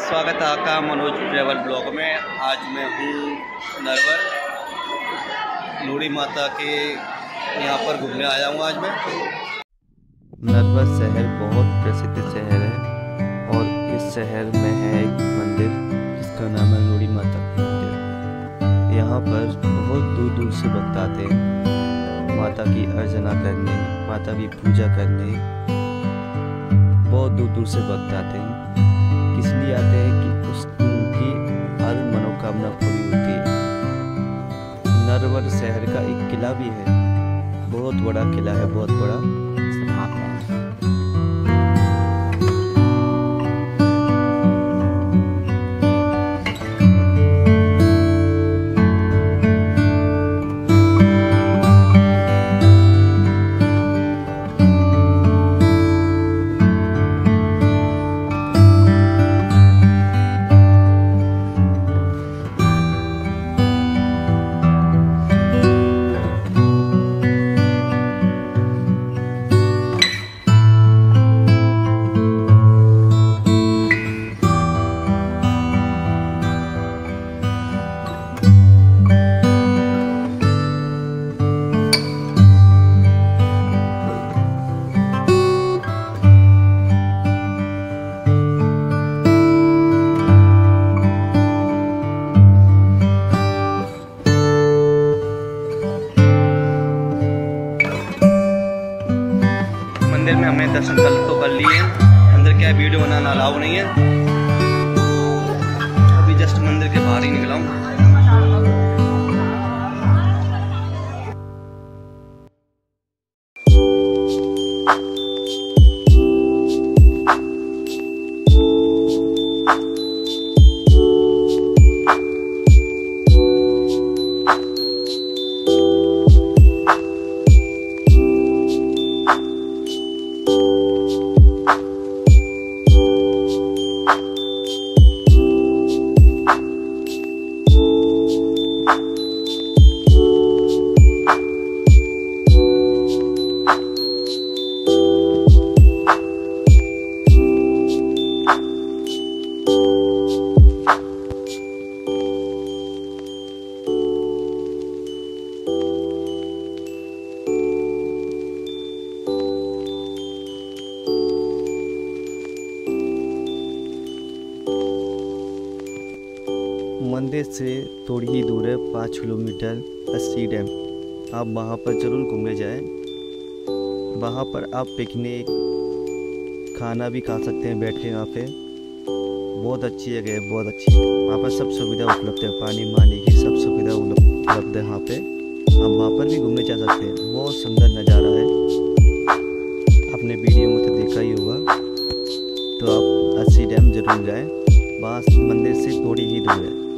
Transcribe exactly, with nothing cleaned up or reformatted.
स्वागत है आपका मनोज ट्रैवल ब्लॉग में। आज मैं हूँ नरवर लोड़ी माता के यहाँ पर घूमने आया हूँ। आज मैं नरवर शहर बहुत प्रसिद्ध शहर है और इस शहर में है एक मंदिर जिसका नाम है लोड़ी माता मंदिर। यहाँ पर बहुत दूर दूर से भक्त आते हैं माता की अर्चना करने, माता की पूजा करने। बहुत दूर दूर से भक्त आते हैं, इसलिए आते हैं कि उसकी हर मनोकामना पूरी होती है। नरवर शहर का एक किला भी है, बहुत बड़ा किला है, बहुत बड़ा। मंदिर में हमने दर्शन कर तो कर लिए हैं। अंदर क्या वीडियो बनाना अलाउ नहीं है। अभी जस्ट मंदिर के बाहर ही निकला हूँ। मंदिर से थोड़ी ही दूर है, पाँच किलोमीटर अस्सी डैम। आप वहाँ पर ज़रूर घूमने जाएं। वहाँ पर आप पिकनिक खाना भी खा सकते हैं बैठ के। यहाँ पे बहुत अच्छी जगह है, बहुत अच्छी। वहाँ पर सब सुविधा उपलब्ध है, पानी मानी की सब सुविधा उपलब्ध है। यहाँ पे आप वहाँ पर भी घूमने जा सकते हैं। बहुत सुंदर नज़ारा है, आपने वीडियो में तो देखा ही होगा। तो आप अस्सी डैम ज़रूर जाएँ, वहाँ मंदिर से थोड़ी ही दूर है।